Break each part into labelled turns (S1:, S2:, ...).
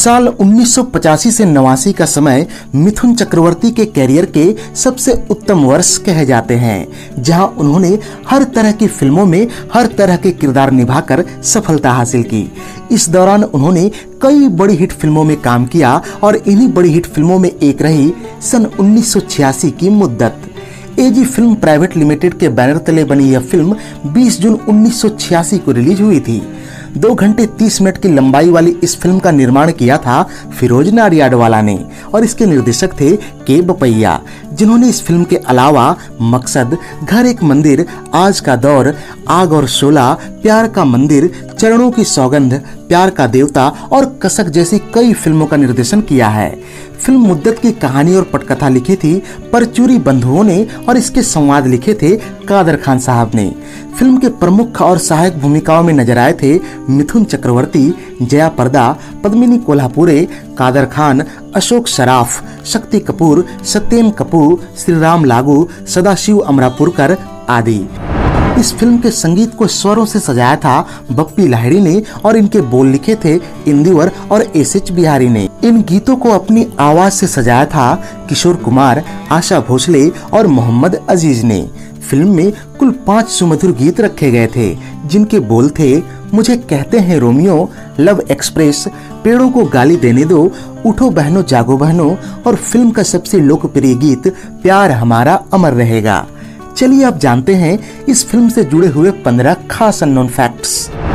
S1: साल 1985 से 89 का समय मिथुन चक्रवर्ती के कैरियर के सबसे उत्तम वर्ष कहे जाते हैं, जहां उन्होंने हर तरह की फिल्मों में हर तरह के किरदार निभाकर सफलता हासिल की। इस दौरान उन्होंने कई बड़ी हिट फिल्मों में काम किया और इन्हीं बड़ी हिट फिल्मों में एक रही सन 1986 की मुद्दत। एजी फिल्म प्राइवेट लिमिटेड के बैनर तले बनी यह फिल्म 20 जून 1986 को रिलीज हुई थी। 2 घंटे 30 मिनट की लंबाई वाली इस फिल्म का निर्माण किया था फिरोज नाडियाडवाला ने और इसके निर्देशक थे के बपैया, जिन्होंने इस फिल्म के अलावा मकसद, घर एक मंदिर, आज का दौर, आग और शोला, प्यार का मंदिर, चरणों की सौगंध, प्यार का देवता और कसक जैसी कई फिल्मों का निर्देशन किया है। फिल्म मुद्दत की कहानी और पटकथा लिखी थी परचूरी बंधुओं ने और इसके संवाद लिखे थे कादर खान साहब ने। फिल्म के प्रमुख और सहायक भूमिकाओं में नजर आए थे मिथुन चक्रवर्ती, जया प्रदा, पद्मिनी कोल्हापुरे, कादर खान, अशोक सराफ, शक्ति कपूर, सत्येन कपूर, श्री राम लागू, सदाशिव अमरापुरकर आदि। इस फिल्म के संगीत को स्वरों से सजाया था बप्पी लाहिड़ी ने और इनके बोल लिखे थे इंदिवर और एसएच बिहारी ने। इन गीतों को अपनी आवाज से सजाया था किशोर कुमार, आशा भोसले और मोहम्मद अजीज ने। फिल्म में कुल 5 सुमधुर गीत रखे गए थे, जिनके बोल थे मुझे कहते हैं रोमियो, लव एक्सप्रेस, पेड़ों को गाली देने दो, उठो बहनों जागो बहनों और फिल्म का सबसे लोकप्रिय गीत प्यार हमारा अमर रहेगा। चलिए अब जानते हैं इस फिल्म से जुड़े हुए 15 खास unknown facts.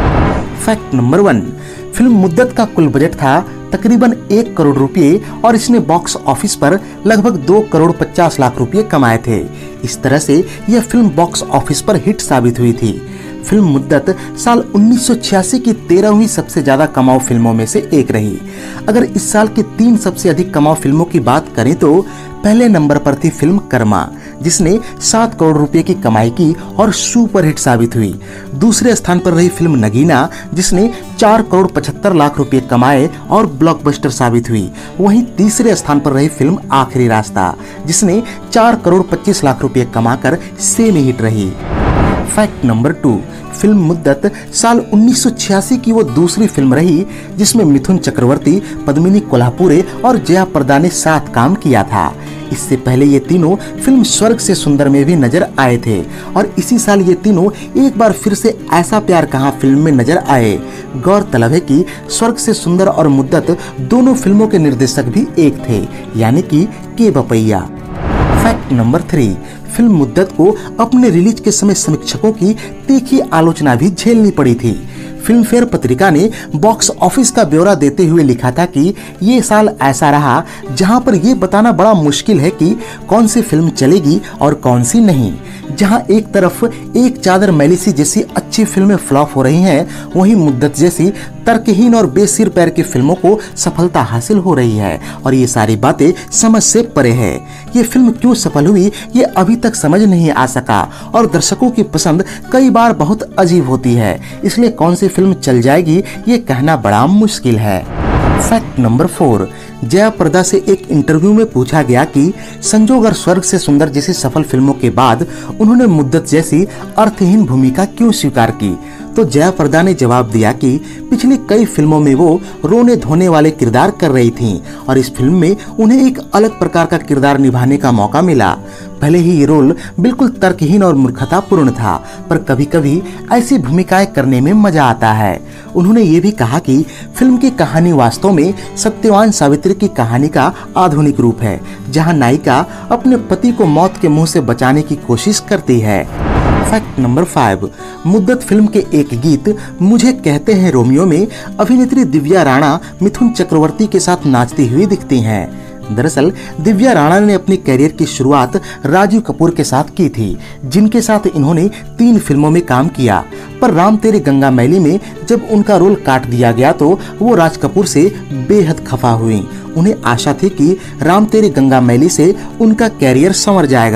S1: Fact number 1, film Muddat का कुल बजट था तकरीबन 1 करोड़ रुपए और इसने बॉक्स ऑफिस पर लगभग 2 करोड़ 50 लाख रुपए कमाए थे। इस तरह से यह फिल्म बॉक्स ऑफिस पर हिट साबित हुई थी। फिल्म मुद्दत साल 1986 की 13वीं सबसे ज्यादा कमाऊ फिल्मों में से एक रही। अगर इस साल की 3 सबसे अधिक कमाऊ फिल्मों की बात करें तो पहले नंबर पर थी फिल्म कर्मा, जिसने 7 करोड़ रुपए की कमाई की और सुपर हिट साबित हुई। दूसरे स्थान पर रही फिल्म नगीना, जिसने 4 करोड़ 75 लाख रुपए कमाए और ब्लॉकबस्टर साबित हुई। वहीं तीसरे स्थान पर रही फिल्म आखिरी रास्ता, जिसने 4 करोड़ 25 लाख रुपए कमाकर सेमी हिट रही। फैक्ट नंबर 2, फिल्म मुद्दत साल 1986 की वो दूसरी फिल्म रही जिसमें मिथुन चक्रवर्ती, पद्मिनी कोल्हापुरे और जया प्रदा ने साथ काम किया था। इससे पहले ये तीनों फिल्म स्वर्ग से सुंदर में भी नजर आए थे और इसी साल ये तीनों एक बार फिर से ऐसा प्यार कहाँ फिल्म में नजर आए। गौरतलब है कि स्वर्ग से सुंदर और मुद्दत दोनों फिल्मों के निर्देशक भी एक थे, यानी कि के बपैया। फैक्ट नंबर 3, फिल्म मुद्दत को अपने रिलीज के समय समीक्षकों की तीखी आलोचना भी झेलनी पड़ी थी। फिल्म फेयर पत्रिका ने बॉक्स ऑफिस का ब्यौरा देते हुए लिखा था कि ये साल ऐसा रहा जहां पर ये बताना बड़ा मुश्किल है कि कौन सी फिल्म चलेगी और कौन सी नहीं। जहां एक तरफ एक चादर मैली सी जैसी अच्छी फिल्में फ्लॉप हो रही हैं, वहीं मुद्दत जैसी तर्कहीन और बेसिर पैर की फिल्मों को सफलता हासिल हो रही है और ये सारी बातें समझ से परे है। ये फिल्म क्यों सफल हुई ये अभी तक समझ नहीं आ सका और दर्शकों की पसंद कई बार बहुत अजीब होती है, इसलिए कौन सी फिल्म चल जाएगी ये कहना बड़ा मुश्किल है। फैक्ट नंबर 4, जया प्रदा से एक इंटरव्यू में पूछा गया कि संजोग और स्वर्ग से सुंदर जैसी सफल फिल्मों के बाद उन्होंने मुद्दत जैसी अर्थहीन भूमिका क्यों स्वीकार की, तो जया प्रदा ने जवाब दिया कि पिछली कई फिल्मों में वो रोने धोने वाले किरदार कर रही थीं और इस फिल्म में उन्हें एक अलग प्रकार का किरदार निभाने का मौका मिला। भले ही ये रोल बिल्कुल तर्कहीन और मूर्खतापूर्ण था, पर कभी कभी ऐसी भूमिकाएं करने में मजा आता है। उन्होंने ये भी कहा कि फिल्म की कहानी वास्तव में सत्यवान सावित्री की कहानी का आधुनिक रूप है, जहां नायिका अपने पति को मौत के मुंह से बचाने की कोशिश करती है। फैक्ट नंबर 5, मुद्दत फिल्म के एक गीत मुझे कहते हैं रोमियो में अभिनेत्री दिव्या राणा मिथुन चक्रवर्ती के साथ नाचती हुई दिखती हैं। दरअसल दिव्या राणा ने अपनी करियर की शुरुआत राजीव कपूर के साथ की थी, जिनके साथ इन्होंने 3 फिल्मों में काम किया, पर राम तेरी गंगा मैली में जब उनका रोल काट दिया गया तो वो राज कपूर से बेहद खफा हुई। उन्हें आशा थी कि राम तेरी गंगा मैली से उनका कैरियर संवर जाएगा,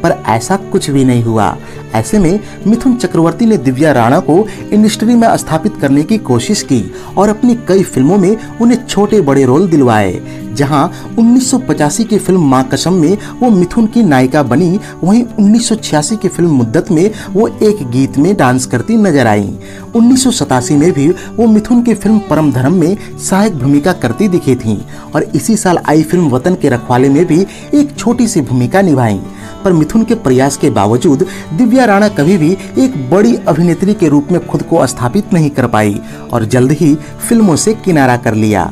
S1: पर ऐसा कुछ भी नहीं हुआ। ऐसे में मिथुन चक्रवर्ती ने दिव्या राणा को इंडस्ट्री में स्थापित करने की कोशिश की और अपनी कई फिल्मों में उन्हें छोटे बड़े रोल दिलवाए। जहां 1985 की फिल्म मां कसम में वो मिथुन की नायिका बनी, वहीं 1986 की फिल्म मुद्दत में वो एक गीत में डांस करती नजर आई। 1987 में भी वो मिथुन की फिल्म परम धर्म में सहायक भूमिका करती दिखी थीं और इसी साल आई फिल्म वतन के रखवाले में भी एक छोटी सी भूमिका निभाई। पर मिथुन के प्रयास के बावजूद दिव्या राणा कभी भी एक बड़ी अभिनेत्री के रूप में खुद को स्थापित नहीं कर पाई और जल्द ही फिल्मों से किनारा कर लिया।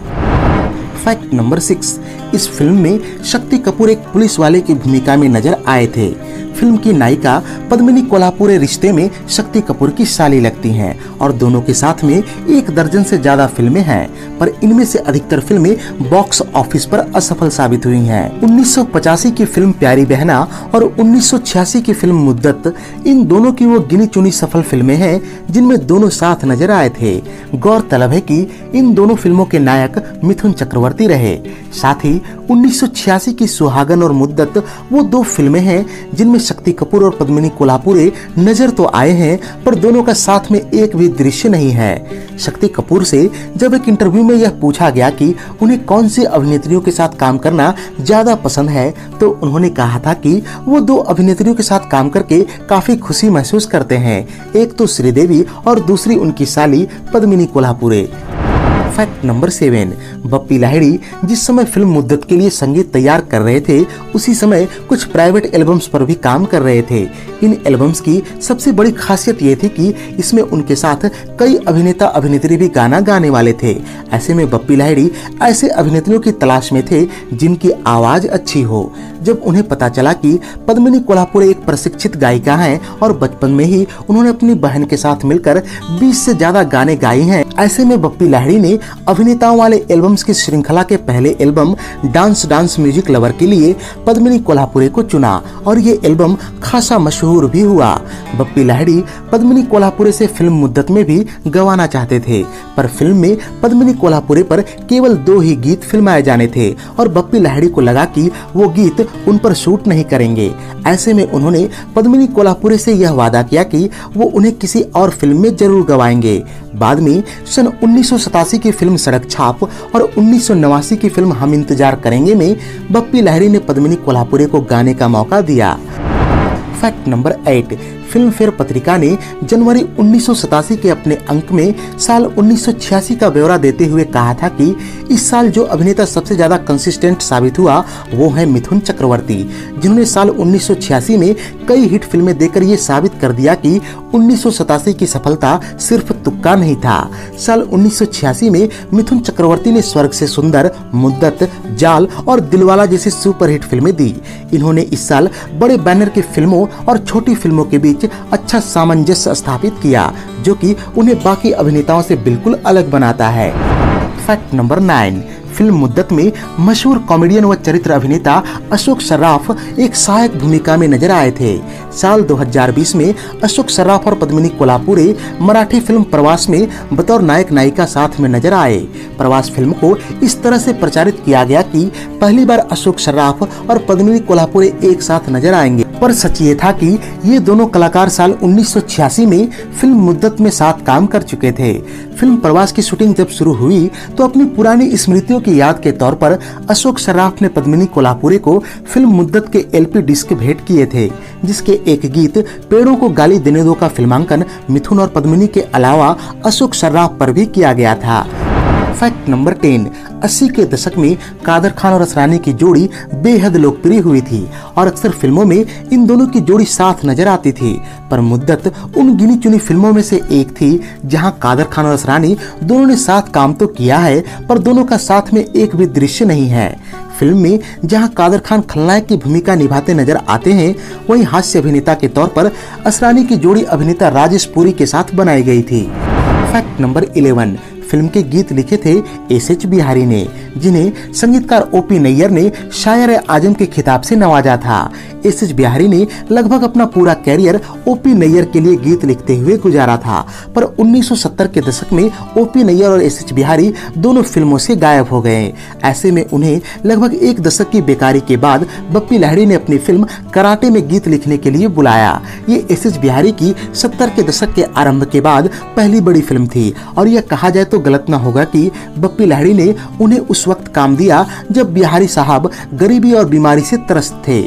S1: फैक्ट नंबर 6, इस फिल्म में शक्ति कपूर एक पुलिस वाले की भूमिका में नजर आए थे। फिल्म की नायिका पद्मिनी कोल्हापुरे रिश्ते में शक्ति कपूर की साली लगती हैं और दोनों के साथ में 1 दर्जन से ज्यादा फिल्में हैं, पर इनमें से अधिकतर फिल्में बॉक्स ऑफिस पर असफल साबित हुई हैं। 1985 की फिल्म प्यारी बहना और 1986 की फिल्म मुद्दत, इन दोनों की वो गिनी चुनी सफल फिल्में हैं जिनमें दोनों साथ नजर आए थे। गौरतलब है कि इन दोनों फिल्मों के नायक मिथुन चक्रवर्ती रहे। साथ ही 1986 की सुहागन और मुद्दत वो 2 फिल्में हैं जिनमें शक्ति कपूर और पद्मिनी कोल्हापुरे नजर तो आए हैं, पर दोनों का साथ में एक भी दृश्य नहीं है। शक्ति कपूर से जब एक इंटरव्यू में यह पूछा गया कि उन्हें कौन सी अभिनेत्रियों के साथ काम करना ज्यादा पसंद है, तो उन्होंने कहा था कि वो 2 अभिनेत्रियों के साथ काम करके काफी खुशी महसूस करते हैं, एक तो श्रीदेवी और दूसरी उनकी साली पद्मिनी कोल्हापुरे। फैक्ट नंबर 7, बप्पी लाहिड़ी जिस समय फिल्म मुद्दत के लिए संगीत तैयार कर रहे थे, उसी समय कुछ प्राइवेट एल्बम्स पर भी काम कर रहे थे। इन एल्बम्स की सबसे बड़ी खासियत ये थी कि इसमें उनके साथ कई अभिनेता अभिनेत्री भी गाना गाने वाले थे। ऐसे में बप्पी लाहिड़ी ऐसे अभिनेत्रियों की तलाश में थे जिनकी आवाज अच्छी हो। जब उन्हें पता चला कि पद्मिनी कोल्हापुरे एक प्रशिक्षित गायिका हैं और बचपन में ही उन्होंने अपनी बहन के साथ मिलकर 20 से ज्यादा गाने गाए हैं, ऐसे में बप्पी लाहिड़ी ने अभिनेताओं वाले एल्बम्स की श्रृंखला के पहले album dance dance music lover के लिए पद्मिनी कोल्हापुरे को चुना और ये एल्बम खासा मशहूर भी हुआ। बप्पी लाहिड़ी पद्मिनी कोल्हापुरे से फिल्म मुद्दत में भी गवाना चाहते थे, पर फिल्म में पद्मिनी कोल्हापुरे पर केवल 2 ही गीत फिल्माए जाने थे और बप्पी लाहिड़ी को लगा कि वो गीत उन पर शूट नहीं करेंगे। ऐसे में उन्होंने पद्मिनी कोल्हापुरे से यह वादा किया कि वो उन्हें किसी और फिल्म में जरूर गवाएंगे। बाद में सन 1987 की फिल्म सड़क छाप और 1989 की फिल्म हम इंतजार करेंगे में बप्पी लाहिड़ी ने पद्मिनी कोल्हापुरे को गाने का मौका दिया। फैक्ट नंबर 8, फिल्म फेयर पत्रिका ने जनवरी 1987 के अपने अंक में साल 1986 का ब्यौरा देते हुए कहा था कि इस साल जो अभिनेता सबसे ज्यादा कंसिस्टेंट साबित हुआ वो है मिथुन चक्रवर्ती, जिन्होंने साल 1986 में कई हिट फिल्में देकर ये साबित कर दिया कि 1987 की सफलता सिर्फ तुक्का नहीं था। साल 1986 में मिथुन चक्रवर्ती ने स्वर्ग से सुंदर, मुद्दत, जाल और दिलवाला जैसी सुपरहिट फिल्में दी। इन्होंने इस साल बड़े बैनर की फिल्मों और छोटी फिल्मों के बीच अच्छा सामंजस्य स्थापित किया, जो कि उन्हें बाकी अभिनेताओं से बिल्कुल अलग बनाता है। फैक्ट नंबर 9, फिल्म मुद्दत में मशहूर कॉमेडियन व चरित्र अभिनेता अशोक सर्राफ एक सहायक भूमिका में नजर आए थे। साल 2020 में अशोक सर्राफ और पद्मिनी कोल्हापुरे मराठी फिल्म प्रवास में बतौर नायक नायिका साथ में नजर आए। प्रवास फिल्म को इस तरह से प्रचारित किया गया कि पहली बार अशोक सर्राफ और पद्मिनी कोल्हापुरे एक साथ नजर आएंगे, पर सच ये था कि ये दोनों कलाकार साल 1986 में फिल्म मुद्दत में साथ काम कर चुके थे। फिल्म प्रवास की शूटिंग जब शुरू हुई तो अपनी पुरानी स्मृतियों की याद के तौर पर अशोक सर्राफ ने पद्मिनी कोल्हापुरे को फिल्म मुद्दत के LP डिस्क भेंट किए थे, जिसके एक गीत पेड़ों को गाली देने दो का फिल्मांकन मिथुन और पद्मिनी के अलावा अशोक सर्राफ पर भी किया गया था। फैक्ट नंबर 10, 80 के दशक में कादर खान और असरानी की जोड़ी बेहद लोकप्रिय हुई थी और अक्सर फिल्मों में इन दोनों की जोड़ी साथ नजर आती थी, पर मुद्दत उन गिनी चुनी फिल्मों में से एक थी जहां कादर खान और असरानी दोनों ने साथ काम तो किया है, पर दोनों का साथ में एक भी दृश्य नहीं है। फिल्म में जहां कादर खान खलनायक की भूमिका निभाते नजर आते हैं, वहीं हास्य अभिनेता के तौर पर असरानी की जोड़ी अभिनेता राजेश पुरी के साथ बनाई गई थी। फैक्ट नंबर 11, फिल्म के गीत लिखे थे एस.एच. बिहारी ने, जिन्हें संगीतकार ओ.पी. नैयर ने शायर-ए-आजम के खिताब से नवाजा था। एस.एच. बिहारी ने लगभग अपना पूरा कैरियर ओ.पी. नैयर के लिए गीत लिखते हुए गुजारा था, पर 1970 के दशक में ओ.पी. नैयर और एस.एच. बिहारी दोनों फिल्मों से गायब हो गए। ऐसे में उन्हें लगभग एक दशक की बेकारी के बाद बप्पी लाहिड़ी ने अपनी फिल्म कराटे में गीत लिखने के लिए बुलाया। ये एस.एच. बिहारी की 70 के दशक के आरंभ के बाद पहली बड़ी फिल्म थी, और यह कहा जाए तो गलत न होगा कि बप्पी लाहिड़ी ने उन्हें उस वक्त काम दिया जब बिहारी साहब गरीबी और बीमारी से त्रस्त थे।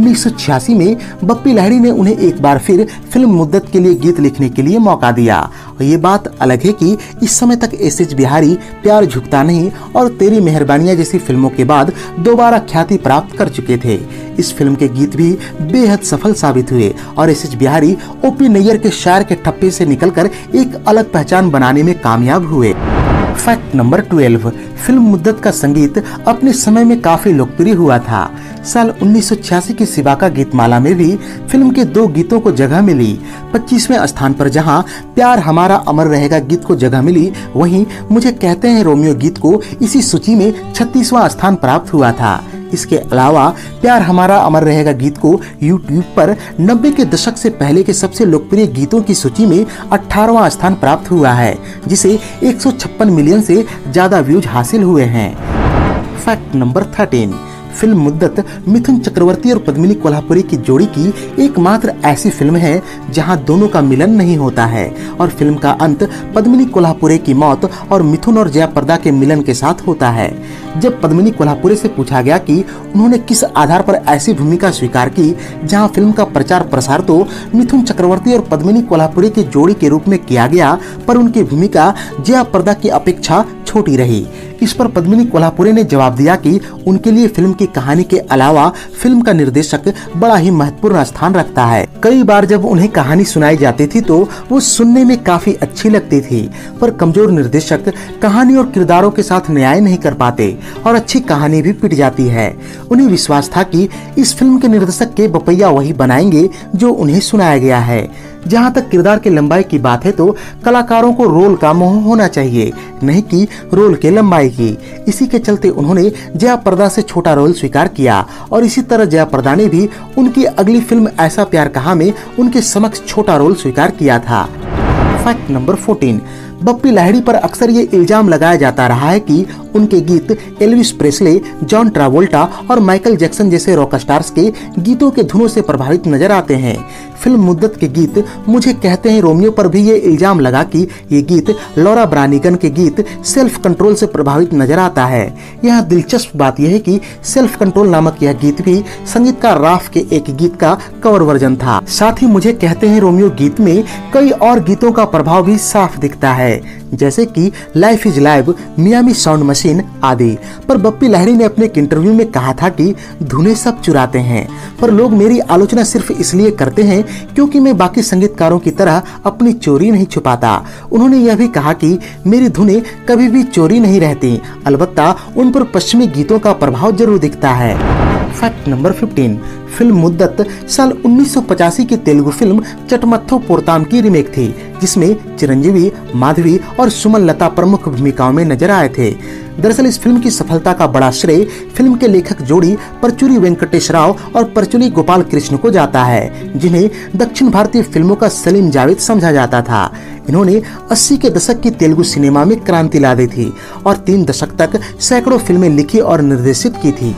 S1: 1986 में बप्पी लाहिड़ी ने उन्हें एक बार फिर फिल्म मुद्दत के लिए गीत लिखने के लिए मौका दिया। और ये बात अलग है कि इस समय तक एस.एच. बिहारी प्यार झुकता नहीं और तेरी मेहरबानियां जैसी फिल्मों के बाद दोबारा ख्याति प्राप्त कर चुके थे। इस फिल्म के गीत भी बेहद सफल साबित हुए और एस.एच. बिहारी ओ.पी. नैयर के शायर के ठप्पे से निकलकर एक अलग पहचान बनाने में कामयाब हुए। फैक्ट नंबर 12, फिल्म मुद्दत का संगीत अपने समय में काफी लोकप्रिय हुआ था। साल 1986 की शिवा का गीतमाला में भी फिल्म के 2 गीतों को जगह मिली। 25वें स्थान पर जहां प्यार हमारा अमर रहेगा गीत को जगह मिली, वहीं मुझे कहते हैं रोमियो गीत को इसी सूची में 36वां स्थान प्राप्त हुआ था। इसके अलावा प्यार हमारा अमर रहेगा गीत को YouTube पर 90 के दशक से पहले के सबसे लोकप्रिय गीतों की सूची में 18वां स्थान प्राप्त हुआ है, जिसे 156 मिलियन से ज्यादा व्यूज हासिल हुए हैं। फैक्ट नंबर 13, फिल्म मुद्दत मिथुन चक्रवर्ती और पद्मिनी कोल्हापुरी की जोड़ी की एकमात्र ऐसी फिल्म है जहां दोनों का मिलन नहीं होता है, और फिल्म का अंत पद्मिनी कोल्हापुरी की मौत और मिथुन और जयाप्रदा के मिलन के साथ होता है। जब पद्मिनी कोल्हापुरी से पूछा गया कि उन्होंने किस आधार पर ऐसी भूमिका स्वीकार की जहां फिल्म का प्रचार प्रसार तो मिथुन चक्रवर्ती और पद्मिनी कोल्हापुरी की जोड़ी के रूप में किया गया, पर उनकी भूमिका जयाप्रदा की अपेक्षा छोटी रही। इस पर पद्मिनी कोल्हापुरी ने जवाब दिया कि उनके लिए फिल्म की कहानी के अलावा फिल्म का निर्देशक बड़ा ही महत्वपूर्ण स्थान रखता है। कई बार जब उन्हें कहानी सुनाई जाती थी तो वो सुनने में काफी अच्छी लगती थी, पर कमजोर निर्देशक कहानी और किरदारों के साथ न्याय नहीं कर पाते और अच्छी कहानी भी पिट जाती है। उन्हें विश्वास था कि इस फिल्म के निर्देशक के बपैया वही बनाएंगे जो उन्हें सुनाया गया है। जहां तक किरदार की लंबाई की बात है तो कलाकारों को रोल का मोह होना चाहिए, नहीं कि रोल के लंबाई की। इसी के चलते उन्होंने जयाप्रदा से छोटा रोल स्वीकार किया और इसी तरह जयाप्रदा ने भी उनकी अगली फिल्म ऐसा प्यार कहा में उनके समक्ष छोटा रोल स्वीकार किया था। फैक्ट नंबर 14, बप्पी लाहिड़ी पर अक्सर ये इल्जाम लगाया जाता रहा है कि उनके गीत एल्विस प्रेस्ले, जॉन ट्रावोल्टा और माइकल जैक्सन जैसे रॉक स्टार्स के गीतों के धुनों से प्रभावित नजर आते हैं। फिल्म मुद्दत के गीत मुझे कहते हैं रोमियो पर भी ये इल्जाम लगा कि ये गीत लॉरा ब्रानिगन के गीत सेल्फ कंट्रोल से प्रभावित नजर आता है। यह दिलचस्प बात यह है कि सेल्फ कंट्रोल नामक यह गीत भी संगीतकार राफ के एक गीत का कवर वर्जन था। साथ ही मुझे कहते हैं रोमियो गीत में कई और गीतों का प्रभाव भी साफ दिखता है, जैसे कि life is live, Miami sound machine आदि। पर बप्पी लाहिड़ी ने अपने एक इंटरव्यू में कहा था कि धुनें सब चुराते हैं, पर लोग मेरी आलोचना सिर्फ इसलिए करते हैं क्योंकि मैं बाकी संगीतकारों की तरह अपनी चोरी नहीं छुपाता। उन्होंने यह भी कहा कि मेरी धुनें कभी भी चोरी नहीं रहती, अलबत्ता उन पर पश्चिमी गीतों का प्रभाव जरूर दिखता है। फैक्ट नंबर 15, फिल्म मुद्दत साल 1985 की तेलुगु फिल्म चटमत्थो पोरताम की रीमेक थी, जिसमें चिरंजीवी, माधवी और सुमन लता प्रमुख भूमिकाओं में नजर आए थे। दरअसल इस फिल्म की सफलता का बड़ा श्रेय फिल्म के लेखक जोड़ी परचुरी वेंकटेश राव और परचुरी गोपाल कृष्ण को जाता है, जिन्हें दक्षिण भारतीय फिल्मों का सलीम जावेद समझा जाता था। इन्होंने 80 के दशक की तेलुगु सिनेमा में क्रांति ला दी थी और 3 दशक तक सैकड़ों फिल्में लिखी और निर्देशित की थी।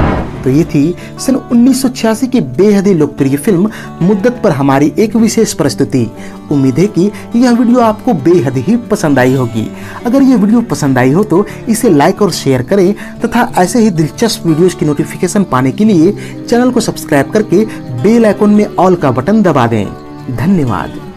S1: तो ये थी सन 1986 की बेहद ही लोकप्रिय फिल्म मुद्दत पर हमारी एक विशेष प्रस्तुति। उम्मीद है कि यह वीडियो आपको बेहद ही पसंद आई होगी। अगर ये वीडियो पसंद आई हो तो इसे लाइक और शेयर करें तथा ऐसे ही दिलचस्प वीडियोस की नोटिफिकेशन पाने के लिए चैनल को सब्सक्राइब करके बेल आइकन में ऑल का बटन दबा दें। धन्यवाद।